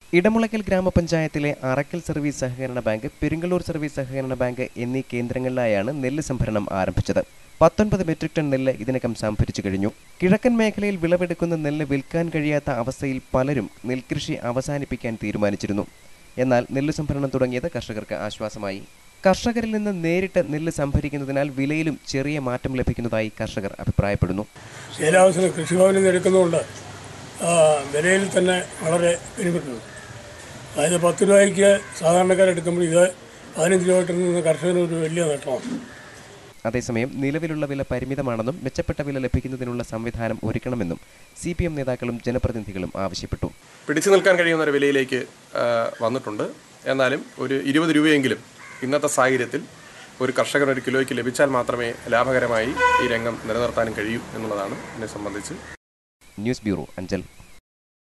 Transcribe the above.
ഇടമുളയ്ക്കൽ ഗ്രാമപഞ്ചായത്തിലെ അറക്കൽ സർവീസ് സഹകരണ bank, Peringallur service സഹകരണ ബാങ്ക് എന്നീ കേന്ദ്രങ്ങളിലായാണ് നെല്ല് സംഭരണം ആരംഭിച്ചത്. 19 മെട്രിക് ടൺ നെല്ല് ഇതിനകം സംഭരിച്ചു കഴിഞ്ഞു. കിഴക്കൻ മേഖലയിൽ വിളവെടുക്കുന്ന നെല്ല് വിൽക്കാൻ കഴിയാത്ത അവസ്ഥയിൽ പലരും നെൽകൃഷി അവസാനിപ്പിക്കാൻ തീരുമാനിച്ചിരുന്നു. എന്നാൽ നെല്ല് സംഭരണം തുടങ്ങിയത് കർഷകർക്ക് ആശ്വാസമായി. കർഷകരിൽ നിന്ന് നേരിട്ട് നെല്ല് സംഭരിക്കുന്നതിനാൽ വിലയിലും ചെറിയ മാറ്റം ലഭിക്കുന്നതായി കർഷകർ അഭിപ്രായപ്പെടുന്നു. കൃഷിഭവനിൽ നിന്ന് എടുക്കുന്നതുകൊണ്ട് വിലയിൽ തന്നെ വളരെ ബെനിഫിറ്റുണ്ട്. അതായത് 10 രൂപയ്ക്ക് സാധാരണക്കാരെടുക്കുമ്പോൾ ഇത് 15 രൂപയിൽ നിന്ന് കർഷകന് ഒരു വലിയ നേട്ടമാണ്. അതേസമയം നിലവിലുള്ള വില പരിമിതമാണെന്നും മെച്ചപ്പെട്ട വില ലഭിക്കുന്നതിനുള്ള സംവിധാനം ഒരുക്കണമെന്നും CPM നേതാക്കളും ജനപ്രതിനിധികളും ആവശ്യപ്പെട്ടു. പിടിച്ചു നിൽക്കാൻ കഴിയുന്ന ഒരു വിലയിലേക്ക് വന്നിട്ടുണ്ട്. എന്നാലും ഒരു 20 രൂപയെങ്കിലും ഇന്നത്തെ സാഹചര്യത്തിൽ ഒരു കർഷകന് ഒരു കിലോയ്ക്ക് ലഭിച്ചാൽ മാത്രമേ ലാഭകരമായി ഈ രംഗം നിലനിർത്താനും കഴിയൂ എന്നുള്ളതാണ് എന്നെ സംബന്ധിച്ച്. News bureau, Anchal.